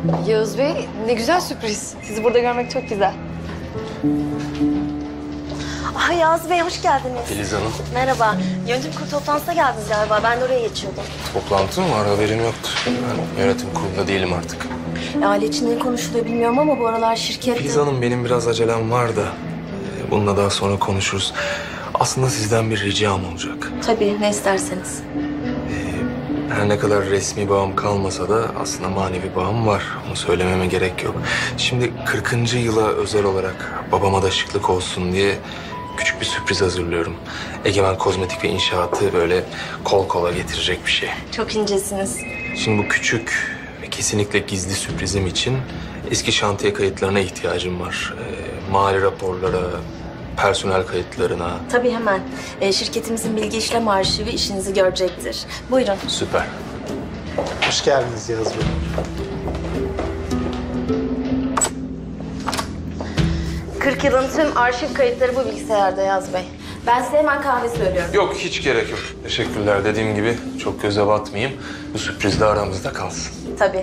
Yağız Bey, ne güzel sürpriz. Sizi burada görmek çok güzel. Ah Yağız Bey, hoş geldiniz. Filiz Hanım. Merhaba. Yönetim kurulu toplantısına geldiniz galiba. Ben de oraya geçiyordum. Toplantı mı var? Haberim yoktu. Ben yönetim kurulunda değilim artık. Aile içinde ne konuşuluyor bilmiyorum ama bu aralar şirkette... Filiz Hanım, benim biraz acelem var da bununla daha sonra konuşuruz. Aslında sizden bir ricam olacak. Tabii, ne isterseniz. Her ne kadar resmi bağım kalmasa da aslında manevi bağım var. Onu söylememe gerek yok. Şimdi 40. yıla özel olarak babama da şıklık olsun diye küçük bir sürpriz hazırlıyorum. Egemen Kozmetik ve İnşaatı böyle kol kola getirecek bir şey. Çok incesiniz. Şimdi bu küçük ve kesinlikle gizli sürprizim için eski şantiye kayıtlarına ihtiyacım var. Mali raporlara, personel kayıtlarına. Tabii hemen. Şirketimizin bilgi işlem arşivi işinizi görecektir. Buyurun. Süper. Hoş geldiniz Yağız Bey. ...40 yılın tüm arşiv kayıtları bu bilgisayarda Yağız Bey. Ben size hemen kahve söylüyorum. Yok, hiç gerek yok. Teşekkürler. Dediğim gibi çok göze batmayayım. Bu sürpriz de aramızda kalsın. Tabii.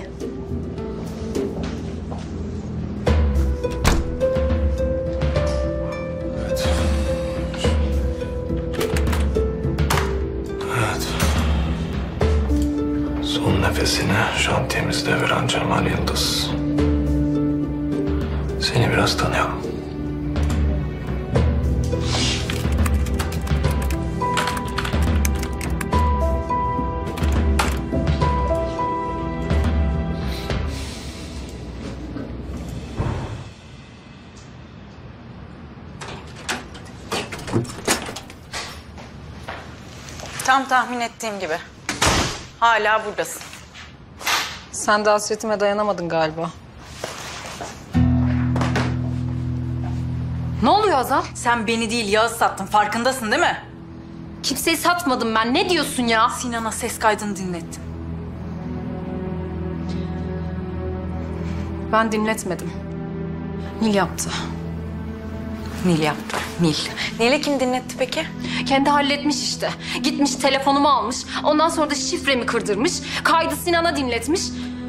Evet. Evet. Son nefesini şantiyemizde veren Cemal Yıldız. Seni biraz tanıyalım. Tam tahmin ettiğim gibi. Hala buradasın. Sen de hasretime dayanamadın galiba. Ne oluyor Hazal? Sen beni değil Yağız sattın. Farkındasın değil mi? Kimseyi satmadım ben. Ne diyorsun ya? Sinan'a ses kaydını dinlettim. Ben dinletmedim. Nil yaptı. Nil yaptı. Nil. Nil'e kim dinletti peki? Kendi halletmiş işte. Gitmiş telefonumu almış. Ondan sonra da şifremi kırdırmış. Kaydı Sinan'a dinletmiş.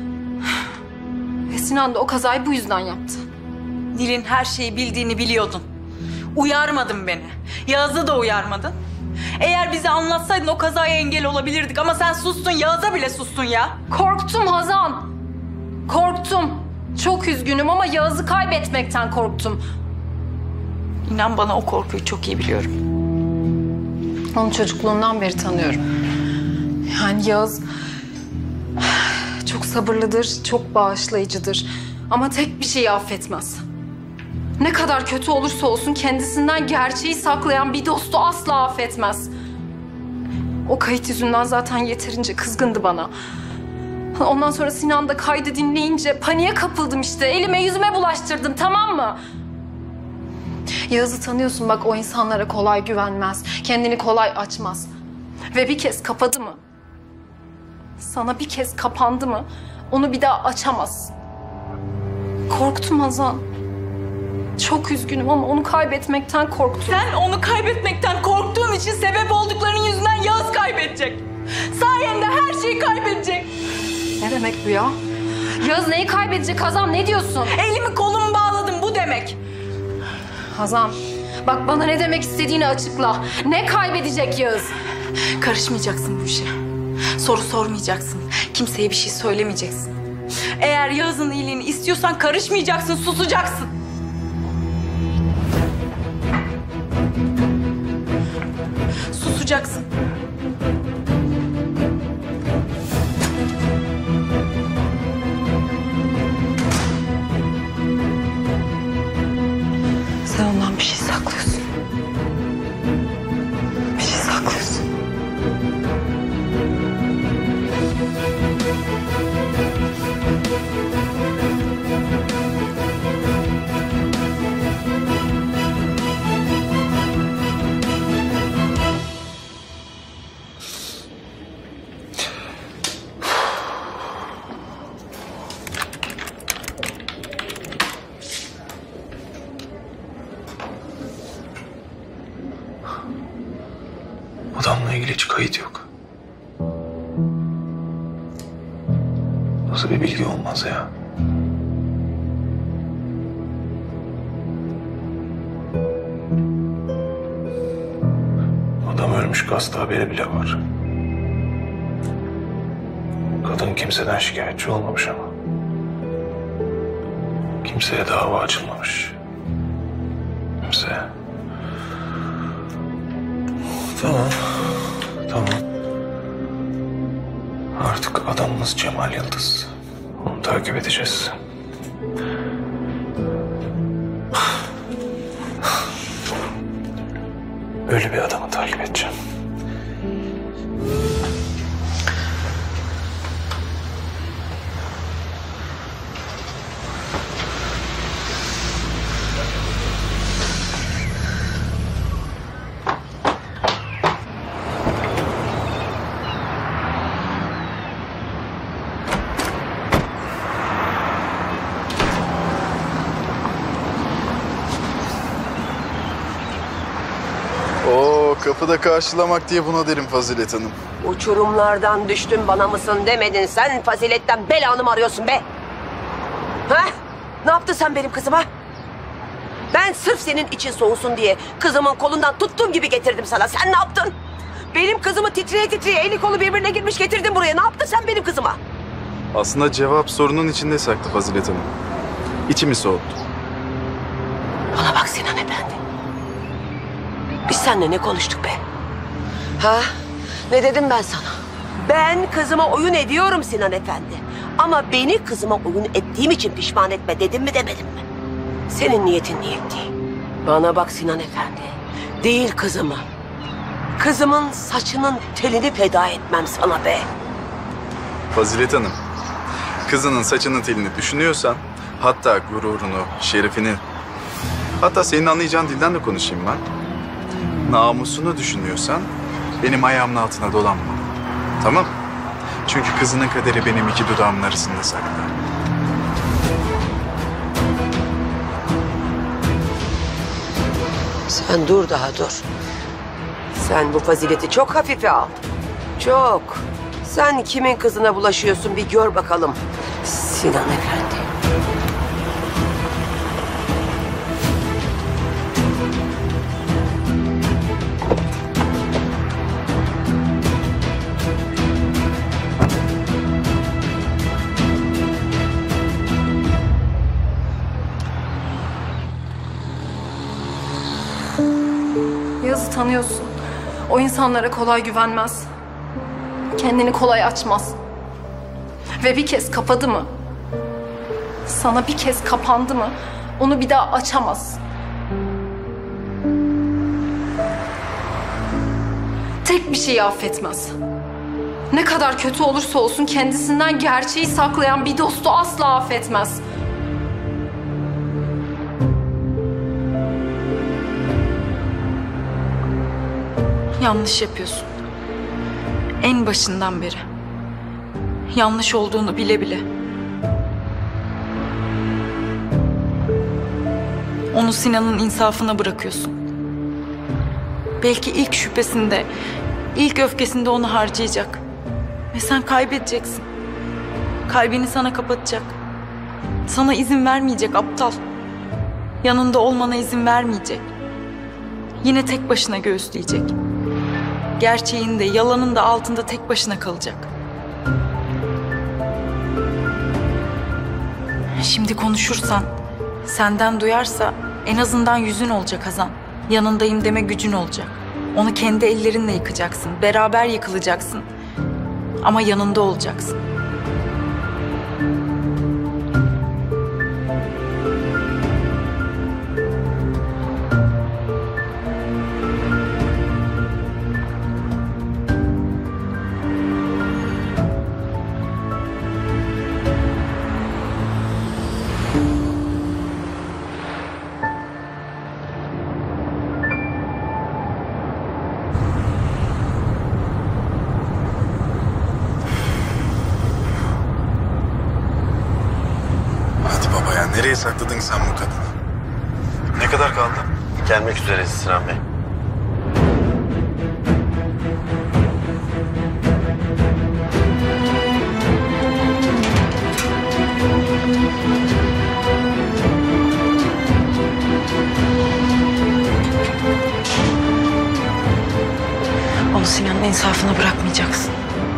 Ve Sinan da o kazayı bu yüzden yaptı. Nil'in her şeyi bildiğini biliyordun. Uyarmadın beni. Yağız'ı da uyarmadın. Eğer bize anlatsaydın o kazaya engel olabilirdik ama sen sustun. Yağız'a bile sustun ya. Korktum Hazan. Korktum. Çok üzgünüm ama Yağız'ı kaybetmekten korktum. İnan bana o korkuyu çok iyi biliyorum. Onu çocukluğumdan beri tanıyorum. Yani Yağız çok sabırlıdır, çok bağışlayıcıdır. Ama tek bir şeyi affetmez. Ne kadar kötü olursa olsun kendisinden gerçeği saklayan bir dostu asla affetmez. O kayıt yüzünden zaten yeterince kızgındı bana. Ondan sonra Sinan da kaydı dinleyince paniğe kapıldım işte. Elime yüzüme bulaştırdım, tamam mı? Yağız'ı tanıyorsun bak, o insanlara kolay güvenmez. Kendini kolay açmaz. Ve bir kez kapadı mı? Sana bir kez kapandı mı? Onu bir daha açamazsın. Korktum Hazan. Çok üzgünüm ama onu kaybetmekten korktum. Sen onu kaybetmekten korktuğun için sebep olduklarının yüzünden Yağız kaybedecek. Sayende her şeyi kaybedecek. Ne demek bu ya? Yağız neyi kaybedecek Hazan? Ne diyorsun? Elimi kolumu bağladım bu demek. Hazan, bak bana ne demek istediğini açıkla. Ne kaybedecek Yağız? Karışmayacaksın bu işe. Soru sormayacaksın. Kimseye bir şey söylemeyeceksin. Eğer Yağız'ın iyiliğini istiyorsan karışmayacaksın, susacaksın. Susacaksın. Sen ondan bir şey saklıyorsun. Bir şey saklıyorsun. Adamla ilgili hiç kayıt yok. Nasıl bir bilgi olmaz ya? Aşk hasta haberi bile var. Kadın kimseden şikayetçi olmamış ama. Kimseye dava açılmamış. Kimseye. Tamam. Tamam. Artık adamımız Cemal Yıldız. Onu takip edeceğiz. Ölü bir adamı takip edeceğim. Kapıda karşılamak diye buna derim Fazilet Hanım. Uçurumlardan düştün bana mısın demedin. Sen faziletten belanı mı arıyorsun be? Ha? Ne yaptın sen benim kızıma? Ben sırf senin için soğusun diye kızımın kolundan tuttuğum gibi getirdim sana. Sen ne yaptın? Benim kızımı titreye titreye eli kolu birbirine girmiş getirdin buraya. Ne yaptın sen benim kızıma? Aslında cevap sorunun içinde saklı Fazilet Hanım. İçimi soğuttu. Bana bak Sinan Efendi. Biz seninle ne konuştuk be? Ha? Ne dedim ben sana? Ben kızıma oyun ediyorum Sinan Efendi. Ama beni kızıma oyun ettiğim için pişman etme dedim mi demedim mi? Senin niyetin niyet değil. Bana bak Sinan Efendi. Değil kızımı. Kızımın saçının telini feda etmem sana be. Fazilet Hanım, kızının saçının telini düşünüyorsan, hatta gururunu, şerefini, hatta senin anlayacağın dilden de konuşayım ben. Namusunu düşünüyorsan benim ayağımın altına dolanma. Tamam? Çünkü kızının kaderi benim iki dudağımın arasında saklı. Sen dur daha dur. Sen bu fazileti çok hafife al. Çok. Sen kimin kızına bulaşıyorsun bir gör bakalım. Sinan Efendi. Yaz'ı tanıyorsun. O insanlara kolay güvenmez. Kendini kolay açmaz. Ve bir kez kapadı mı? Sana bir kez kapandı mı? Onu bir daha açamaz. Tek bir şeyi affetmez. Ne kadar kötü olursa olsun kendisinden gerçeği saklayan bir dostu asla affetmez. Yanlış yapıyorsun. En başından beri. Yanlış olduğunu bile bile. Onu Sinan'ın insafına bırakıyorsun. Belki ilk şüphesinde, ilk öfkesinde onu harcayacak. Ve sen kaybedeceksin. Kalbini sana kapatacak. Sana izin vermeyecek aptal. Yanında olmana izin vermeyecek. Yine tek başına göğüsleyecek. Gerçeğin de yalanın da altında tek başına kalacak. Şimdi konuşursan, senden duyarsa en azından yüzün olacak Hazan. Yanındayım deme gücün olacak. Onu kendi ellerinle yıkacaksın. Beraber yıkılacaksın. Ama yanında olacaksın. Nereye sakladın sen bu kadını? Ne kadar kaldı? Gelmek üzereyiz Sinan Bey. Onu Sinan'ın insafına bırakmayacaksın.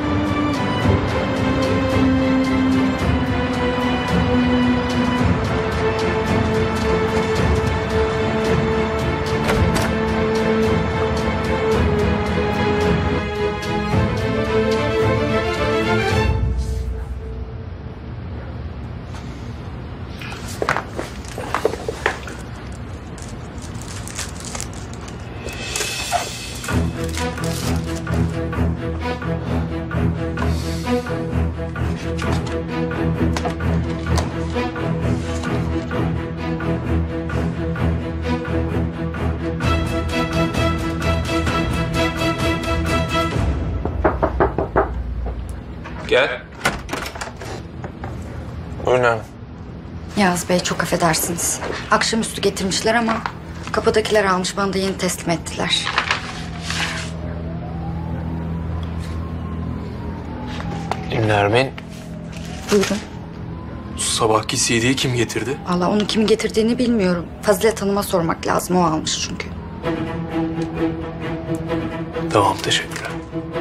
Gel. Buyurun hanım. Yaz Bey çok affedersiniz. Akşamüstü getirmişler ama kapıdakiler almış, bana da yeni teslim ettiler. Nermin, Buyurun. sabahki CD'yi kim getirdi? Vallahi onu kim getirdiğini bilmiyorum. Fazilet Hanım'a sormak lazım, o almış çünkü. Tamam, teşekkürler.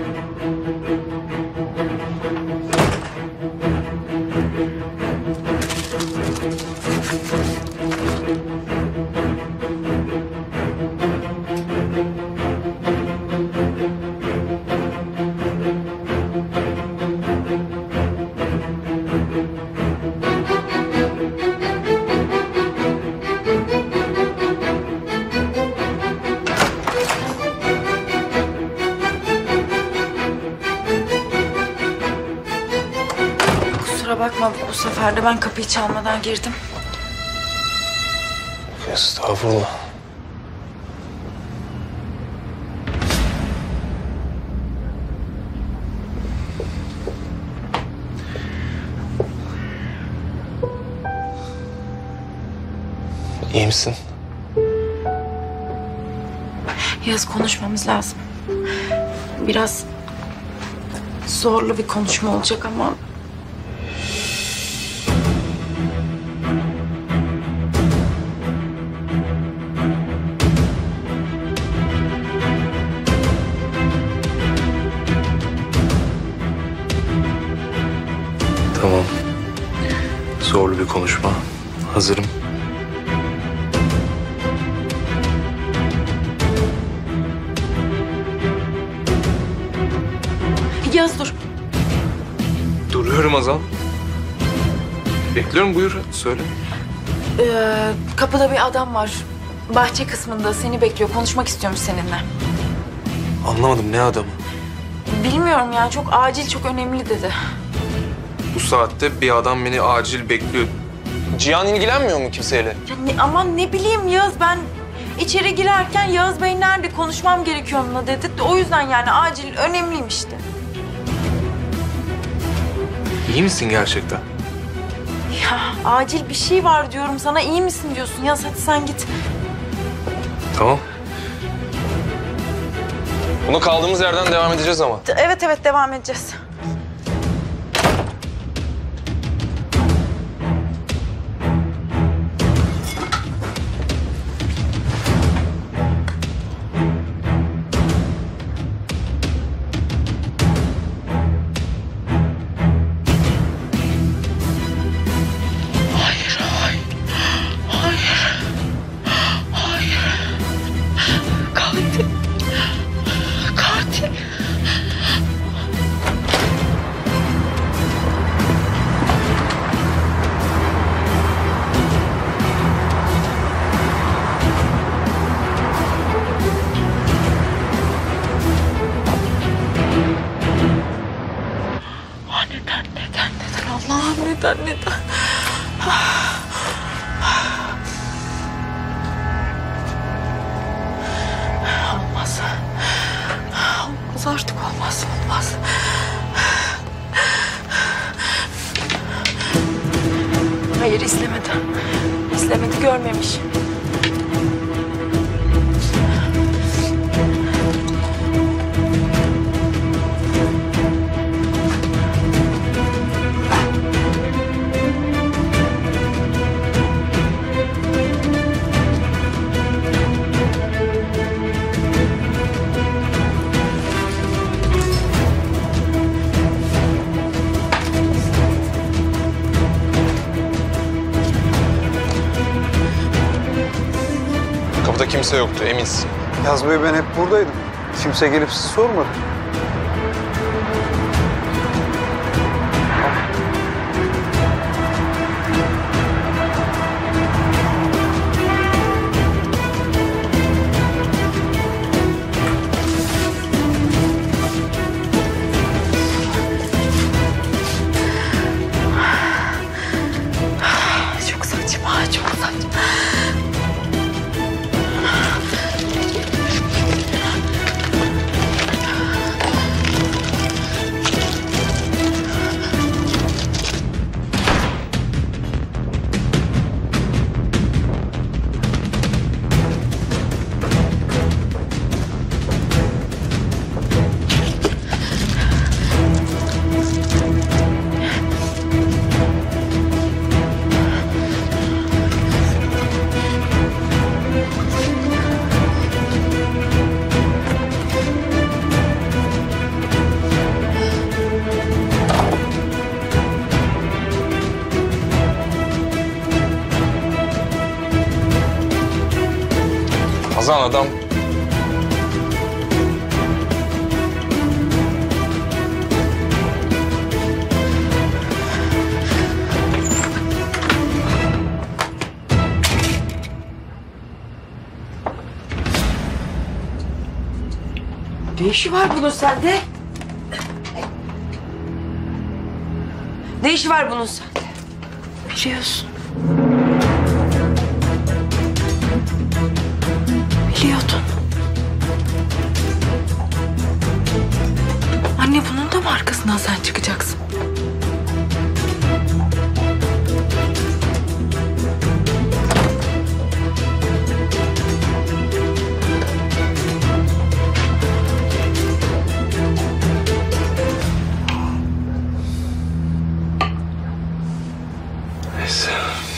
Kusura bakma, bu sefer de ben kapıyı çalmadan girdim. Estağfurullah. İyi misin? Yaz, konuşmamız lazım. Biraz zorlu bir konuşma olacak ama... Tamam. Zorlu bir konuşma. Hazırım. Yaz, dur. Duruyorum Azal. Bekliyorum, buyur söyle. Kapıda bir adam var. Bahçe kısmında seni bekliyor. Konuşmak istiyormuş seninle. Anlamadım, ne adamı? Bilmiyorum ya, çok acil, çok önemli dedi. Bu saatte bir adam beni acil bekliyor. Cihan ilgilenmiyor mu kimseyle? Ya aman ne bileyim Yağız, ben içeri girerken Yağız Bey nerede, konuşmam gerekiyor onunla dedi. O yüzden yani acil, önemliyim işte. İyi misin gerçekten? Ya acil bir şey var diyorum sana, iyi misin diyorsun. Yağız, hadi sen git. Tamam. Bunu kaldığımız yerden devam edeceğiz ama. Evet, devam edeceğiz. Allah'ım, neden? Olmaz. Olmaz artık, olmaz. Hayır, İzlemedi, görmemiş. Burada kimse yoktu, eminsin. Yaz Bey, ben hep buradaydım. Kimse gelip sizi sormadı. Çok saçma, çok saçma. Hazan adam... Ne işi var bunun sende? Ne işi var bunun sende? Biliyorsun. Biliyordun. Anne, bunun da mı arkasından sen çıkacaksın? Neyse.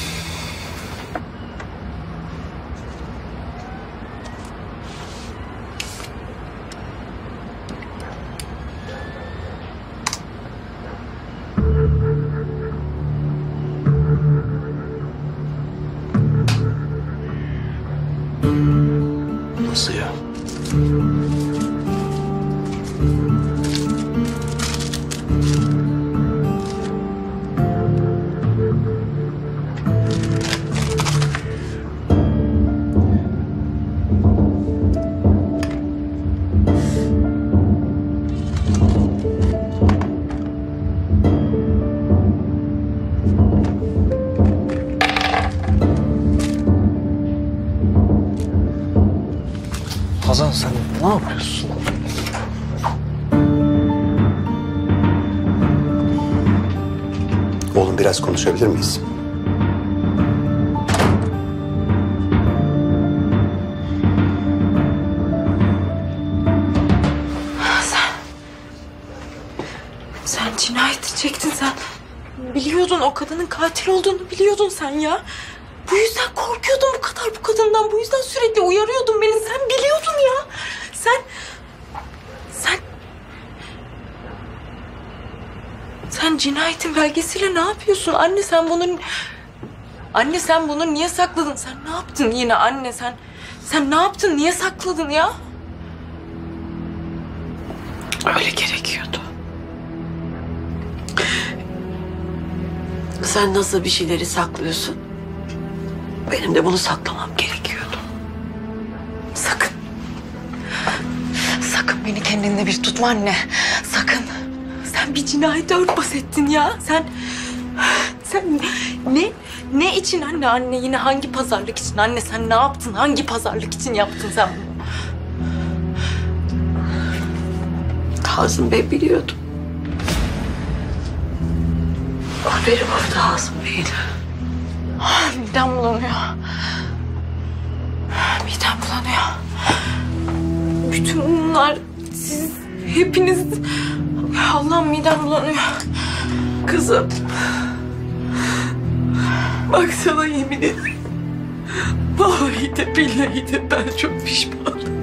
Nasıl ya? Hazan, sen ne yapıyorsun? Oğlum, biraz konuşabilir miyiz? Sen cinayeti çektin sen. Biliyordun, o kadının katil olduğunu biliyordun sen ya. Bu yüzden korkuyordun bu kadar bu kadından. Bu yüzden sürekli uyarıyordun beni. Sen biliyordun ya. Sen cinayetin belgesiyle ne yapıyorsun? Anne, sen bunu niye sakladın? Sen ne yaptın yine anne? Sen ne yaptın? Niye sakladın ya? Öyle gerekiyordu. Sen nasıl bir şeyleri saklıyorsun? Benim de bunu saklamam gerekiyordu. Sakın. Sakın beni kendinde bir tutma anne. Sakın. Sen bir cinayeti örtbas ettin ya. Sen ne için anne yine hangi pazarlık için anne, sen ne yaptın? Hangi pazarlık için yaptın sen bunu? Hazım Bey biliyordu. Haberi vardı Hazım Bey'in. Midem bulanıyor. Midem bulanıyor. Bütün bunlar siz hepiniz... Allah'ım, midem bulanıyor. Kızım. Bak sana yemin ederim. Vallahi de billahi de ben çok pişmanım.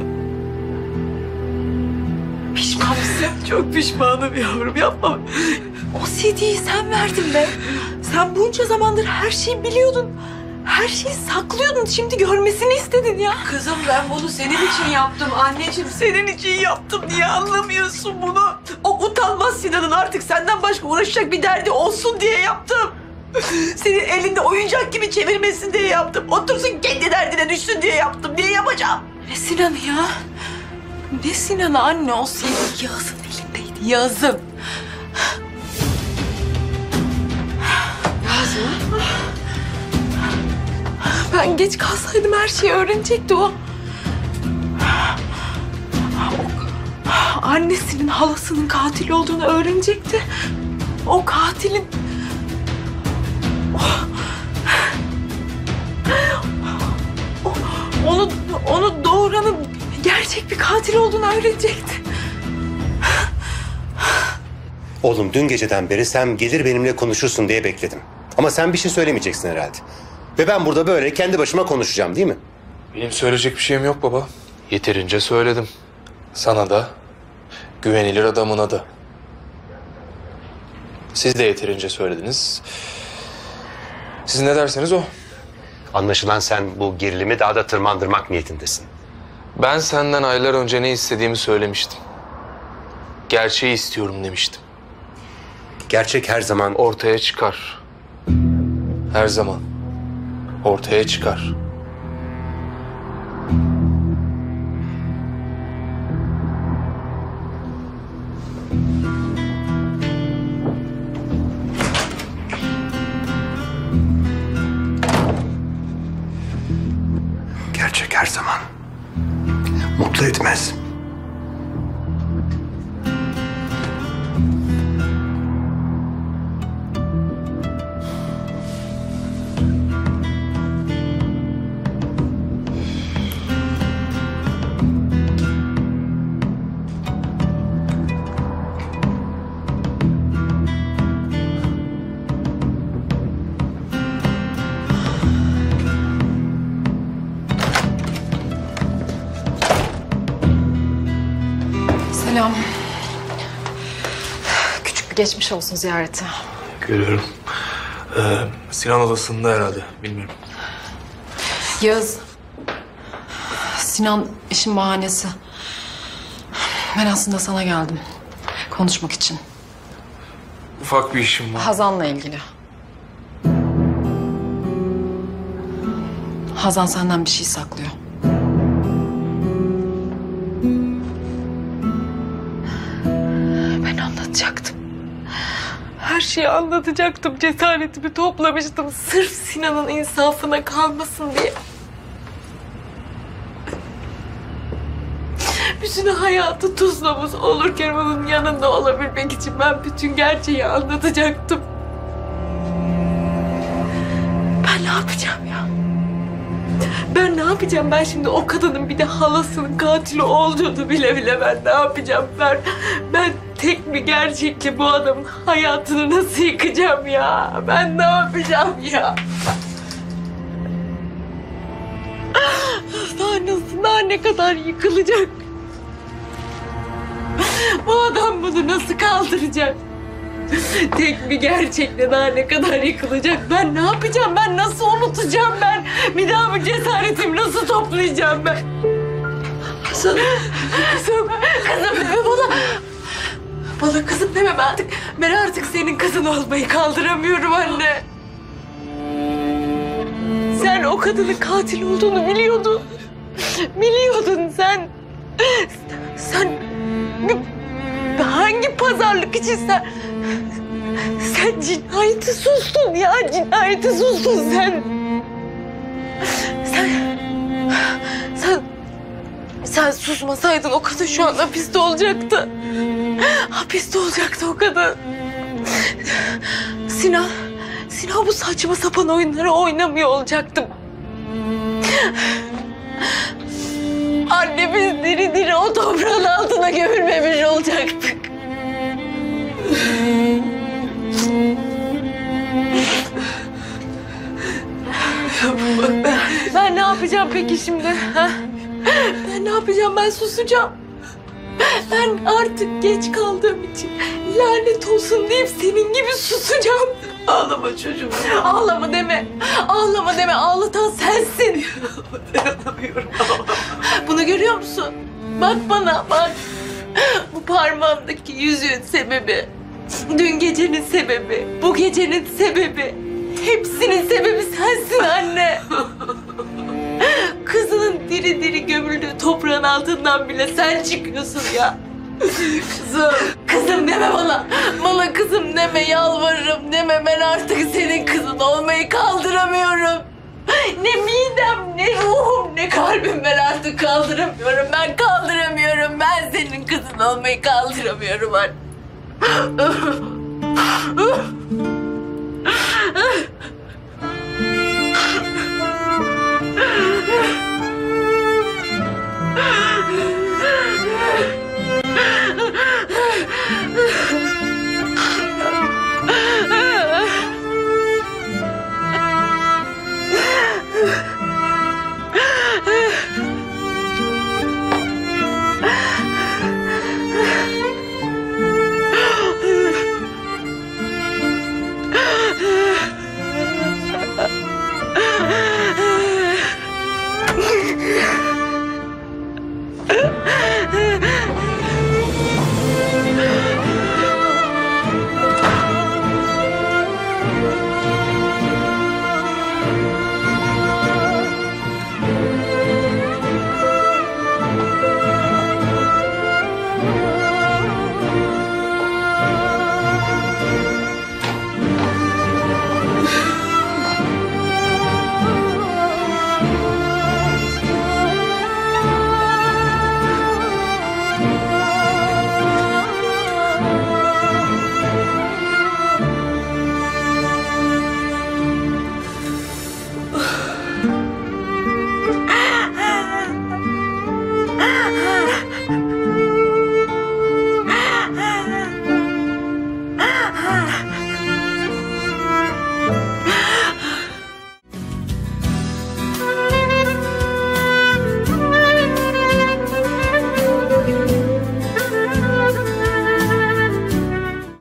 Pişman mısın? Çok pişmanım yavrum, yapma. O CD'yi sen verdin be. Sen bunca zamandır her şeyi biliyordun. Her şeyi saklıyordun. Şimdi görmesini istedin ya. Kızım ben bunu senin için yaptım anneciğim. Senin için yaptım. Niye anlamıyorsun bunu? O utanmaz Sinan'ın artık senden başka uğraşacak bir derdi olsun diye yaptım. Senin elinde oyuncak gibi çevirmesin diye yaptım. Otursun kendi derdine düşsün diye yaptım. Niye yapacağım? Ne Sinan'ı ya? Ne Sinan'ı anne? O senin Yağız'ın elindeydi. Yağız'ın. Yağız mı? Ben geç kalsaydım her şeyi öğrenecekti o. Annesinin, halasının katil olduğunu öğrenecekti. O katilin... Onu doğuranın gerçek bir katil olduğunu öğrenecekti. Oğlum dün geceden beri sen gelir benimle konuşursun diye bekledim. Ama sen bir şey söylemeyeceksin herhalde. Ve ben burada böyle kendi başıma konuşacağım değil mi? Benim söyleyecek bir şeyim yok baba. Yeterince söyledim. Sana da, güvenilir adamına da. Siz de yeterince söylediniz. Siz ne derseniz o. Anlaşılan sen bu gerilimi daha da tırmandırmak niyetindesin. Ben senden aylar önce ne istediğimi söylemiştim. Gerçeği istiyorum demiştim. Gerçek her zaman Ortaya çıkar. Her zaman. Ortaya çıkar. gerçek her zaman mutlu etmez. Selam. Küçük bir geçmiş olsun ziyareti. Görüyorum. Sinan odasında herhalde. Bilmiyorum. Yağız. Sinan işin bahanesi. Ben aslında sana geldim. Konuşmak için. Ufak bir işim var. Hazan'la ilgili. Hazan senden bir şey saklıyor. Ben anlatacaktım. Her şeyi anlatacaktım. Cesaretimi toplamıştım. Sırf Sinan'ın insafına kalmasın diye. Bütün hayatı tuzla buz olurken onun yanında olabilmek için ben bütün gerçeği anlatacaktım. Ben ne yapacağım ya? Ben ne yapacağım? Ben şimdi o kadının bir de halasının katili olduğunu bile bile ben ne yapacağım? Ben tek bir gerçekle bu adamın hayatını nasıl yıkacağım ya? Ben ne yapacağım ya? Daha ne kadar yıkılacak? Bu adam bunu nasıl kaldıracak? Tek bir gerçekle daha ne kadar yıkılacak? Ben ne yapacağım? Ben nasıl unutacağım ben? Bir daha bu cesaretimi nasıl toplayacağım ben? Kızım deme bana. Bana kızım deme ben artık senin kızın olmayı kaldıramıyorum anne. Sen o kadının katil olduğunu biliyordun. Biliyordun sen. Sen hangi pazarlık için sen cinayeti sustun ya, cinayeti sustun sen. Sen susmasaydın o kadın şu an hapiste olacaktı. Hapiste olacaktı o kadın. Sinan bu saçma sapan oyunları oynamıyor olacaktı. Annemiz diri diri o toprağın altına gömülmemiş olacaktık. Ben ne yapacağım peki şimdi? Ha? Ben ne yapacağım? Ben susacağım. Ben artık geç kaldığım için lanet olsun deyip senin gibi susacağım. Ağlama çocuğum. Ağlama deme. Ağlama deme. Ağlatan sensin. Dayanamıyorum. Bunu görüyor musun? Bak bana bak. Bu parmağımdaki yüzüğün sebebi. Dün gecenin sebebi. Bu gecenin sebebi. Hepsinin sebebi sensin anne. Kızının diri diri gömüldüğü toprağın altından bile sen çıkıyorsun ya. Kızım. Kızım deme bana. Bana kızım deme, yalvarırım deme. Ben artık senin kızın olmayı kaldıramıyorum. Ne midem, ne ruhum, ne kalbim ben artık kaldıramıyorum. Ben kaldıramıyorum. Ben senin kızın olmayı kaldıramıyorum anne.